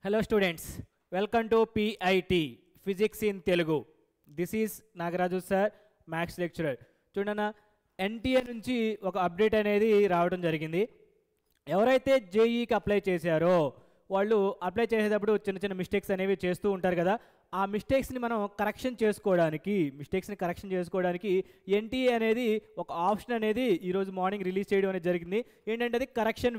Hello students, welcome to PIT Physics in Telugu. This is Nagaraju sir, Maths lecturer. చూడన్నా NTA నుంచి ఒక update అనేది రావడం జరిగింది. ఎవరైతే జేఈకి అప్లై చేశారో వాళ్ళు అప్లై చేసేటప్పుడు చిన్న చిన్న మిస్టేక్స్ అనేవి చేస్తూ ఉంటారు కదా. ఆ మిస్టేక్స్ని మనం కరెక్షన్ చేసుకోవడానికి ఎన్టీఏ అనేది ఒక ఆప్షన్ అనేది ఈరోజు మార్నింగ్ రిలీజ్ చేయడం అనేది జరిగింది. ఏంటంటే అది కరెక్షన్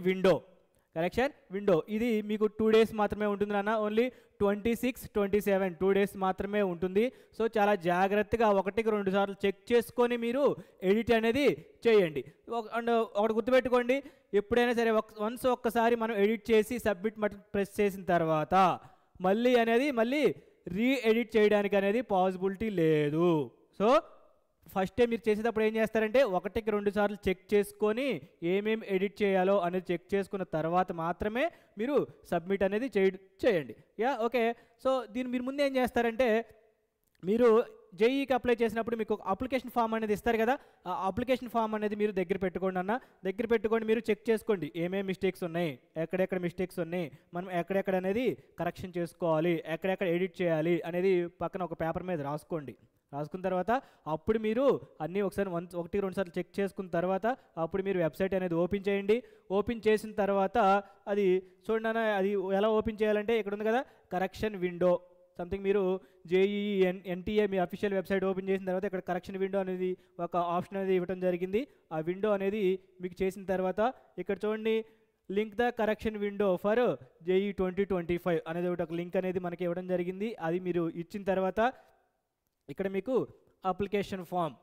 విండో ఇది మీకు 2 days మాత్రమే ఉంటుంది నాన్న. ఓన్లీ 26, 27 2 days మాత్రమే ఉంటుంది. సో చాలా జాగ్రత్తగా 1-2 సార్లు చెక్ చేసుకొని మీరు ఎడిట్ అనేది చేయండి. అండ్ ఒకటి గుర్తుపెట్టుకోండి, ఎప్పుడైనా సరే ఒక్కసారి మనం ఎడిట్ చేసి సబ్మిట్ బటన్ ప్రెస్ చేసిన తర్వాత మళ్ళీ రీ ఎడిట్ చేయడానికి అనేది పాసిబిలిటీ లేదు. సో ఫస్ట్ టైం మీరు చేసేటప్పుడు ఏం చేస్తారంటే 1-2 సార్లు చెక్ చేసుకొని ఏమేమి ఎడిట్ చేయాలో అనేది చెక్ చేసుకున్న తర్వాత మాత్రమే మీరు సబ్మిట్ అనేది చేయండి. ఓకే. సో మీరు ముందు ఏం చేస్తారంటే, మీరు జేఈకి అప్లై చేసినప్పుడు మీకు ఒక అప్లికేషన్ ఫామ్ అనేది ఇస్తారు కదా. ఆ అప్లికేషన్ ఫామ్ అనేది మీరు దగ్గర పెట్టుకోండి మీరు చెక్ చేసుకోండి ఏమేమి మిస్టేక్స్ ఉన్నాయి, ఎక్కడెక్కడ మిస్టేక్స్ ఉన్నాయి, మనం ఎక్కడెక్కడ అనేది కరెక్షన్ చేసుకోవాలి, ఎక్కడెక్కడ ఎడిట్ చేయాలి అనేది పక్కన ఒక పేపర్ మీద రాసుకున్న తర్వాత అప్పుడు మీరు అన్నీ ఒకసారి 1-2 సార్లు చెక్ చేసుకున్న తర్వాత అప్పుడు మీరు వెబ్సైట్ అనేది ఓపెన్ చేయండి. ఓపెన్ చేసిన తర్వాత అది చూడండి, అది ఎలా ఓపెన్ చేయాలంటే ఇక్కడ ఉంది కదా కరెక్షన్ విండో సంథింగ్. మీరు జేఈ ఎన్టీఏ మీ అఫీషియల్ వెబ్సైట్ ఓపెన్ చేసిన తర్వాత ఇక్కడ కరెక్షన్ విండో అనేది ఒక ఆప్షన్ అనేది ఇవ్వడం జరిగింది. ఆ విండో అనేది మీకు చేసిన తర్వాత ఇక్కడ చూడండి, link the correction window for JEE 2025 అనేది ఒక లింక్ అనేది మనకి ఇవ్వడం జరిగింది. అది మీరు ఇచ్చిన తర్వాత ఇక్కడ మీకు అప్లికేషన్ ఫామ్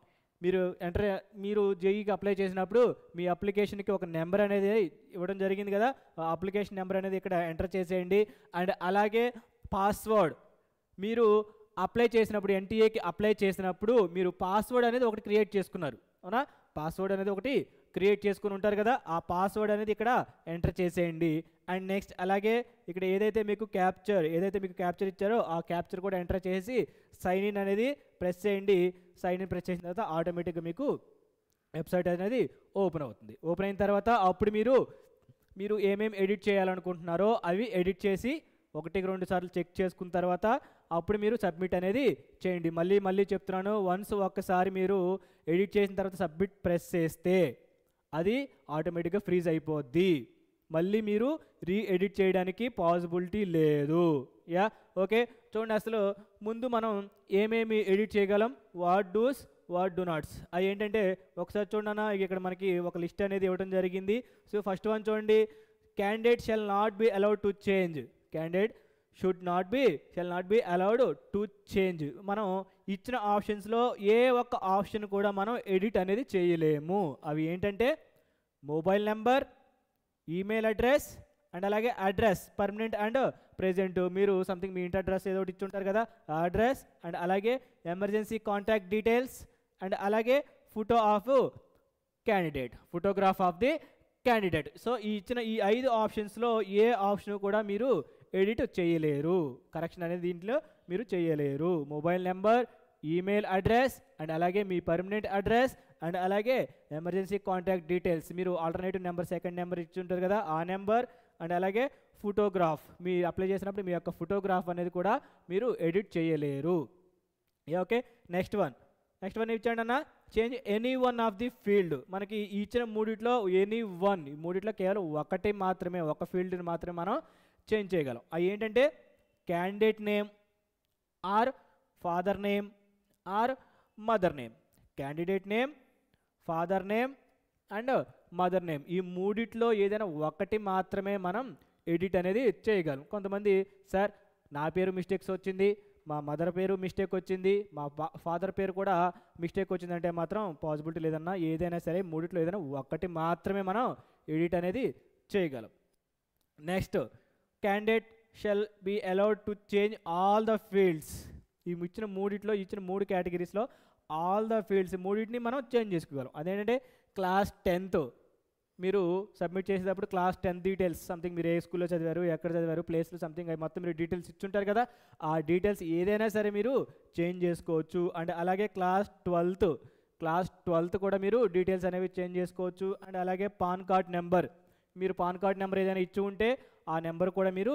మీరు జేఈకి అప్లై చేసినప్పుడు మీ అప్లికేషన్కి ఒక నెంబర్ అనేది ఇవ్వడం జరిగింది కదా. ఆ అప్లికేషన్ నెంబర్ అనేది ఇక్కడ ఎంటర్ చేసేయండి. అండ్ అలాగే పాస్వర్డ్ మీరు అప్లై చేసినప్పుడు ఎన్టీఏకి అప్లై చేసినప్పుడు మీరు పాస్వర్డ్ అనేది ఒకటి క్రియేట్ చేసుకున్నారు అవునా. పాస్వర్డ్ అనేది ఒకటి క్రియేట్ చేసుకుని ఉంటారు కదా, ఆ పాస్వర్డ్ అనేది ఇక్కడ ఎంటర్ చేసేయండి. అండ్ నెక్స్ట్ అలాగే ఇక్కడ ఏదైతే మీకు క్యాప్చర్ ఇచ్చారో ఆ క్యాప్చర్ కూడా ఎంటర్ చేసి సైన్ ఇన్ అనేది ప్రెస్ చేయండి. సైన్ ఇన్ ప్రెస్ చేసిన తర్వాత ఆటోమేటిక్గా మీకు వెబ్సైట్ అనేది ఓపెన్ అవుతుంది. ఓపెన్ అయిన తర్వాత అప్పుడు మీరు ఏమేమి ఎడిట్ చేయాలనుకుంటున్నారో అవి ఎడిట్ చేసి 1-2 సార్లు చెక్ చేసుకున్న తర్వాత అప్పుడు మీరు సబ్మిట్ అనేది చేయండి. మళ్ళీ చెప్తున్నాను, ఒక్కసారి మీరు ఎడిట్ చేసిన తర్వాత సబ్మిట్ ప్రెస్ చేస్తే అది ఆటోమేటిక్గా ఫ్రీజ్ అయిపోద్ది. మళ్ళీ మీరు రీ ఎడిట్ చేయడానికి పాసిబిలిటీ లేదు. ఓకే. చూడండి, అసలు ముందు మనం ఏమేమి ఎడిట్ చేయగలం, వాట్ డూ నాట్స్ అవి ఏంటంటే ఒకసారి చూడన్నా. ఇక్కడ మనకి ఒక లిస్ట్ అనేది ఇవ్వడం జరిగింది. సో ఫస్ట్ వన్ చూడండి, candidate shall not be allowed to change. Candidate shall not be allowed to change. మనం ఇచ్చిన ఆప్షన్స్లో ఏ ఒక్క ఆప్షన్ కూడా మనం ఎడిట్ అనేది చేయలేము. అవి ఏంటంటే mobile number, email address and అలాగే అడ్రస్ పర్మనెంట్ అండ్ ప్రెజెంట్. మీరు సంథింగ్ మీ ఇంటి అడ్రస్ ఏదో ఒకటి ఇచ్చుంటారు కదా, ఆ అడ్రస్ అండ్ అలాగే ఎమర్జెన్సీ కాంటాక్ట్ డీటెయిల్స్ అండ్ అలాగే photograph of the candidate. So ఇచ్చిన ఈ 5 ఆప్షన్స్లో ఏ ఆప్షన్ కూడా మీరు ఎడిట్ చేయలేరు, కరెక్షన్ అనేది దీంట్లో మీరు చేయలేరు. Mobile number, email address and అలాగే మీ పర్మనెంట్ అడ్రస్ అండ్ అలాగే ఎమర్జెన్సీ కాంటాక్ట్ డీటెయిల్స్, మీరు ఆల్టర్నేటివ్ నెంబర్ సెకండ్ నెంబర్ ఇచ్చి ఉంటారు కదా ఆ నెంబర్ అండ్ అలాగే ఫోటోగ్రాఫ్, మీరు అప్లై చేసినప్పుడు మీ యొక్క ఫోటోగ్రాఫ్ అనేది కూడా మీరు ఎడిట్ చేయలేరు. ఓకే. నెక్స్ట్ వన్ ఇచ్చాడు అన్న, change any one of the field. మనకి ఇచ్చిన మూడిట్లో మూడిట్లో కేవలం ఒక ఫీల్డ్ని మాత్రమే మనం చేంజ్ చేయగలం. అవి ఏంటంటే candidate name or father name or mother name. Candidate name, father name and mother name, ఈ మూడిట్లో ఏదైనా ఒకటి మాత్రమే మనం ఎడిట్ అనేది చేయగలం. కొంతమంది సార్ నా పేరు మిస్టేక్స్ వచ్చింది, మా మదర్ పేరు మిస్టేక్ వచ్చింది, మా ఫాదర్ పేరు కూడా మిస్టేక్ వచ్చిందంటే మాత్రం పాసిబిలిటీ లేదన్నా. ఏదైనా సరే మూడిట్లో ఏదైనా ఒకటి మాత్రమే మనం ఎడిట్ అనేది చేయగలం. Next, candidate shall be allowed to change all the fields. ఈ ఇచ్చిన 3 కేటగిరీస్లో ఆల్ ద ఫీల్డ్స్ మూడింటిని మనం చేంజ్ చేసుకోగలం. అదేంటంటే క్లాస్ 10th మీరు సబ్మిట్ చేసేటప్పుడు క్లాస్ 10 డీటెయిల్స్ సంథింగ్, మీరు ఏ స్కూల్లో చదివారు, ఎక్కడ చదివారు, ప్లేస్లు సంథింగ్ అవి మొత్తం మీరు డీటెయిల్స్ ఇచ్చుంటారు కదా, ఆ డీటెయిల్స్ ఏదైనా సరే మీరు చేంజ్ చేసుకోవచ్చు. అండ్ అలాగే క్లాస్ 12th కూడా మీరు డీటెయిల్స్ అనేవి చేంజ్ చేసుకోవచ్చు. అండ్ అలాగే పాన్ కార్డ్ నెంబర్, మీరు పాన్ కార్డ్ నెంబర్ ఏదైనా ఇచ్చి ఉంటే ఆ నెంబర్ కూడా మీరు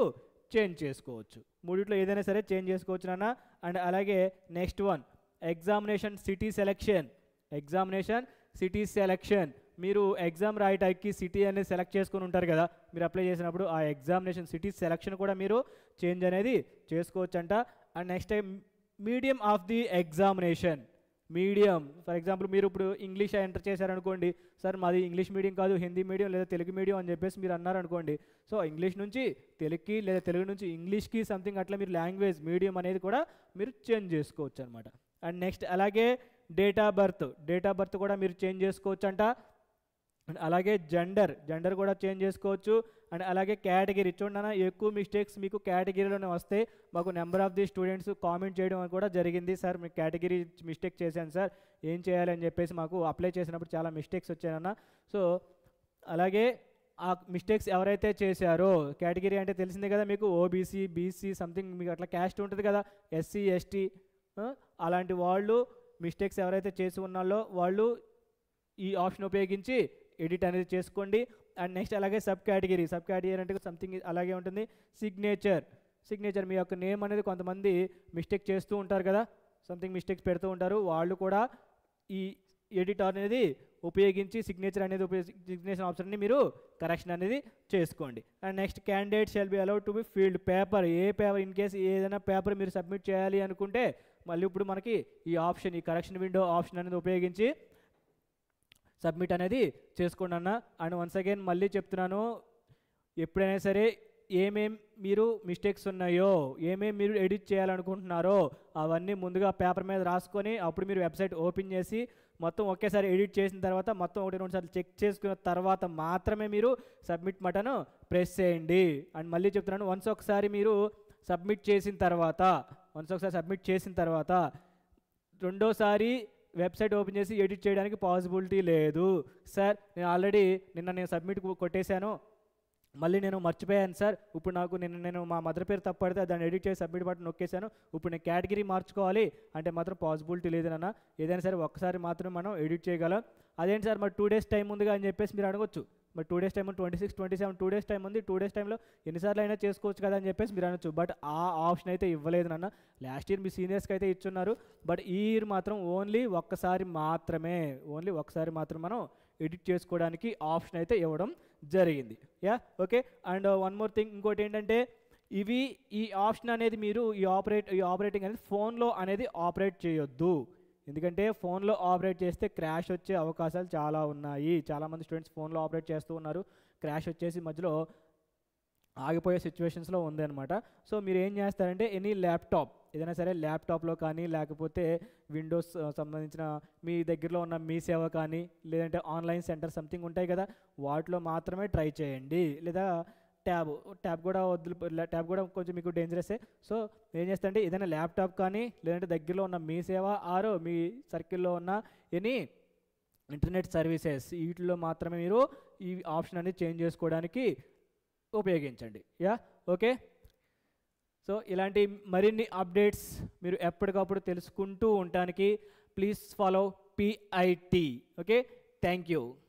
చేంజ్ చేసుకోవచ్చు. మూడిట్లో ఏదైనా సరే చేంజ్ చేసుకోవచ్చు నాన్న. అండ్ అలాగే next one examination city selection. Examination city selection, మీరు ఎగ్జామ్ రాయటానికి సిటీ అనేది సెలెక్ట్ చేసుకుని ఉంటారు కదా మీరు అప్లై చేసినప్పుడు, ఆ ఎగ్జామినేషన్ సిటీ సెలెక్షన్ కూడా మీరు చేంజ్ అనేది చేసుకోవచ్చంట. And next time medium of the examination. Medium for example మీరు ఇప్పుడు ఇంగ్లీష్ ఎంటర్ చేశారనుకోండి, సార్ మాది ఇంగ్లీష్ మీడియం కాదు హిందీ మీడియం లేదా తెలుగు మీడియం అని చెప్పేసి మీరు అన్నారనుకోండి, సో ఇంగ్లీష్ నుంచి తెలుగుకి లేదా తెలుగు నుంచి ఇంగ్లీష్కి సంథింగ్ అట్లా మీరు లాంగ్వేజ్ మీడియం అనేది కూడా మీరు చేంజ్ చేసుకోవచ్చు అనమాట. అండ్ నెక్స్ట్ అలాగే డేట్ ఆఫ్ బర్త్ కూడా మీరు చేంజ్ చేసుకోవచ్చు అంట. అండ్ అలాగే జెండర్ కూడా చేంజ్ చేసుకోవచ్చు. అండ్ అలాగే కేటగిరీ చూడన్నా ఎక్కువ మిస్టేక్స్ మీకు కేటగిరీలోనే వస్తాయి. మాకు number of the students comment చేయడం కూడా జరిగింది, సార్ మీకు కేటగిరీ మిస్టేక్ చేశాను సార్ ఏం చేయాలి అని చెప్పేసి మాకు అప్లై చేసినప్పుడు చాలా మిస్టేక్స్ వచ్చాయన్న. సో అలాగే ఆ మిస్టేక్స్ ఎవరైతే చేశారో, కేటగిరీ అంటే తెలిసిందే కదా మీకు, ఓబీసీ బీసీ సంథింగ్ మీకు అట్లా క్యాస్ట్ ఉంటుంది కదా, ఎస్సీ ఎస్టీ, అలాంటి వాళ్ళు మిస్టేక్స్ ఎవరైతే చేసి ఉన్నారో వాళ్ళు ఈ ఆప్షన్ ఉపయోగించి ఎడిట్ అనేది చేసుకోండి. అండ్ నెక్స్ట్ అలాగే సబ్ కేటగిరీ అంటే సంథింగ్ అలాగే ఉంటుంది. సిగ్నేచర్ మీ యొక్క నేమ్ అనేది కొంతమంది మిస్టేక్ చేస్తూ ఉంటారు కదా, సంథింగ్ మిస్టేక్స్ పెడుతూ ఉంటారు, వాళ్ళు కూడా ఈ ఎడిట్ అనేది ఉపయోగించి సిగ్నేచర్ ఆప్షన్ని మీరు కరెక్షన్ అనేది చేసుకోండి. And next candidate shall be allowed to be field paper. A paper in case ఏదైనా పేపర్ మీరు సబ్మిట్ చేయాలి అనుకుంటే మళ్ళీ ఇప్పుడు మనకి ఈ ఆప్షన్, ఈ కరెక్షన్ విండో ఆప్షన్ అనేది ఉపయోగించి సబ్మిట్ అనేది చేసుకోండి అన్న. అండ్ వన్స్ అగైన్ మళ్ళీ చెప్తున్నాను, ఎప్పుడైనా సరే ఏమేం మీరు మిస్టేక్స్ ఉన్నాయో, ఏమేం మీరు ఎడిట్ చేయాలనుకుంటున్నారో అవన్నీ ముందుగా పేపర్ మీద రాసుకొని అప్పుడు మీరు వెబ్సైట్ ఓపెన్ చేసి మొత్తం ఒకేసారి ఎడిట్ చేసిన తర్వాత మొత్తం 1-2 సార్లు చెక్ చేసుకున్న తర్వాత మాత్రమే మీరు సబ్మిట్ బటన్ ప్రెస్ చేయండి. అండ్ మళ్ళీ చెప్తున్నాను, వన్స్ ఒకసారి మీరు సబ్మిట్ చేసిన తర్వాత రెండోసారి వెబ్సైట్ ఓపెన్ చేసి ఎడిట్ చేయడానికి పాసిబిలిటీ లేదు. సార్ నేను ఆల్రెడీ నేను సబ్మిట్ కొట్టేశాను, మళ్ళీ నేను మర్చిపోయాను సార్, ఇప్పుడు నాకు నేను మా మదర్ పేరు తప్పు పడితే దాన్ని ఎడిట్ చేసి సబ్మిట్ బటన్ నొక్కేశాను, ఇప్పుడు నేను కేటగిరీ మార్చుకోవాలి అంటే మాత్రం పాసిబిలిటీ లేదన్నా. ఏదైనా సరే ఒక్కసారి మాత్రమే మనం ఎడిట్ చేయగలం. అదేంటి సార్ మరి 2 days టైం ఉందిగా అని చెప్పేసి మీరు అడగొచ్చు. మరి 2 days టైం 26, 27 2 days టైం ఉంది, 2 days టైంలో ఎన్నిసార్లు అయినా చేసుకోవచ్చు కదా అని చెప్పేసి మీరు అనొచ్చు. బట్ ఆ ఆప్షన్ అయితే ఇవ్వలేదు నాన్న. లాస్ట్ ఇయర్ మీ సీనియర్స్కి అయితే ఇచ్చున్నారు, బట్ ఈ ఇయర్ మాత్రం ఓన్లీ ఒక్కసారి మాత్రమే మనం ఎడిట్ చేసుకోవడానికి ఆప్షన్ అయితే ఇవ్వడం జరిగింది. Ya okay. And one more thing, ఇంకోటి ఏంటంటే ఈ ఆప్షన్ అనేది మీరు ఈ ఆపరేటింగ్ అనేది ఫోన్లో అనేది ఆపరేట్ చేయొద్దు. ఎందుకంటే ఫోన్లో ఆపరేట్ చేస్తే క్రాష్ వచ్చే అవకాశాలు చాలా ఉన్నాయి. చాలామంది స్టూడెంట్స్ ఫోన్లో ఆపరేట్ చేస్తూ ఉన్నారు, క్రాష్ వచ్చేసి మధ్యలో ఆగిపోయే సిచ్యువేషన్స్లో ఉంది అనమాట. సో మీరు ఏం చేస్తారంటే ఎనీ ల్యాప్టాప్, ఏదైనా సరే ల్యాప్టాప్లో కానీ లేకపోతే విండోస్ సంబంధించిన మీ దగ్గరలో ఉన్న మీ సేవ కానీ లేదంటే ఆన్లైన్ సెంటర్ సంథింగ్ ఉంటాయి కదా, వాటిలో మాత్రమే ట్రై చేయండి. లేదా ట్యాబ్ కూడా కొంచెం మీకు డేంజరసే. సో ఏం చేస్తారంటే ఏదైనా ల్యాప్టాప్ కానీ లేదంటే దగ్గరలో ఉన్న మీ సేవ ఆరో మీ సర్కిల్లో ఉన్న ఎనీ ఇంటర్నెట్ సర్వీసెస్ వీటిలో మాత్రమే మీరు ఈ ఆప్షన్ అనేది చేంజ్ చేసుకోవడానికి ఉపయోగించండి. Yeah okay. సో ఇలాంటి మరిన్ని అప్డేట్స్ మీరు ఎప్పటికప్పుడు తెలుసుకుంటూ ఉండటానికి please follow PIT. Okay, thank you.